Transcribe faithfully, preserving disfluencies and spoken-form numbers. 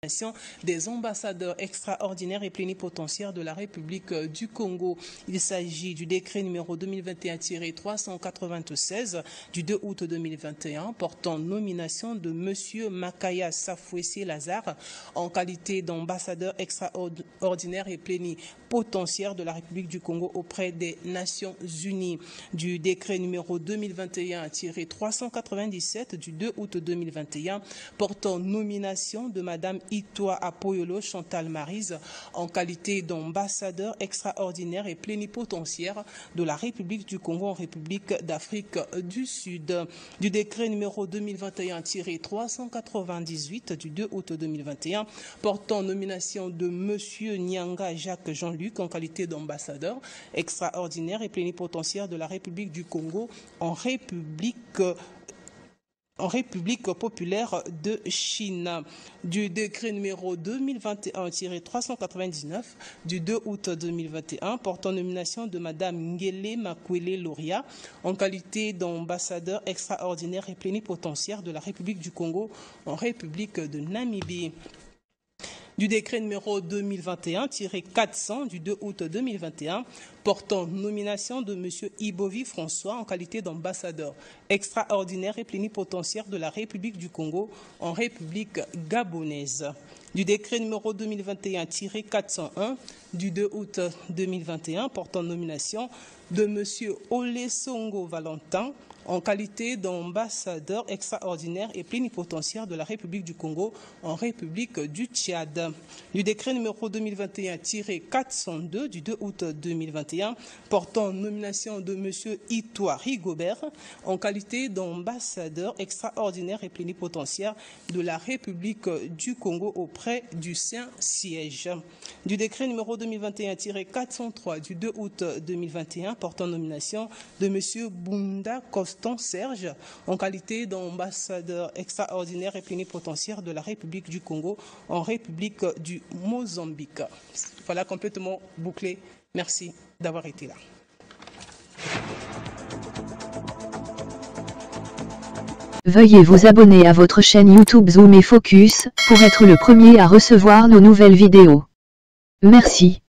des ambassadeurs extraordinaires et plénipotentiaires de la République du Congo. Il s'agit du décret numéro deux mille vingt et un tiret trois cent quatre-vingt-seize du deux août deux mille vingt et un portant nomination de M. Makaya Safwesi Lazare en qualité d'ambassadeur extraordinaire et plénipotentiaire de la République du Congo auprès des Nations Unies. Du décret numéro deux mille vingt et un tiret trois cent quatre-vingt-dix-sept du deux août deux mille vingt et un portant nomination de Mme Itwa Apoyolo Chantal Maryse en qualité d'ambassadeur extraordinaire et plénipotentiaire de la République du Congo en République d'Afrique du Sud. Du décret numéro deux mille vingt et un tiret trois cent quatre-vingt-dix-huit du deux août deux mille vingt et un portant nomination de M. Nyanga Jacques Jean-Luc en qualité d'ambassadeur extraordinaire et plénipotentiaire de la République du Congo en République en République populaire de Chine. Du décret numéro deux mille vingt et un tiret trois cent quatre-vingt-dix-neuf du deux août deux mille vingt et un portant nomination de Mme Ngele Makwele Loria en qualité d'ambassadeur extraordinaire et plénipotentiaire de la République du Congo en République de Namibie. Du décret numéro deux mille vingt et un tiret quatre cents du deux août deux mille vingt et un portant nomination de M. Ibovi François en qualité d'ambassadeur extraordinaire et plénipotentiaire de la République du Congo en République gabonaise. Du décret numéro deux mille vingt et un tiret quatre cent un du deux août deux mille vingt et un portant nomination de M. Olesongo Valentin en qualité d'ambassadeur extraordinaire et plénipotentiaire de la République du Congo en République du Tchad. Du décret numéro deux mille vingt et un tiret quatre cent deux du deux août deux mille vingt et un portant nomination de M. Itwa Rigobert en qualité d'ambassadeur extraordinaire et plénipotentiaire de la République du Congo auprès du Saint-Siège. Du décret numéro deux mille vingt et un tiret quatre cent trois du deux août deux mille vingt et un portant nomination de M. Bunda Costa Serge en qualité d'ambassadeur extraordinaire et plénipotentiaire de la République du Congo en République du Mozambique. Voilà, complètement bouclé. Merci d'avoir été là. Veuillez vous abonner à votre chaîne YouTube Zoom et Focus pour être le premier à recevoir nos nouvelles vidéos. Merci.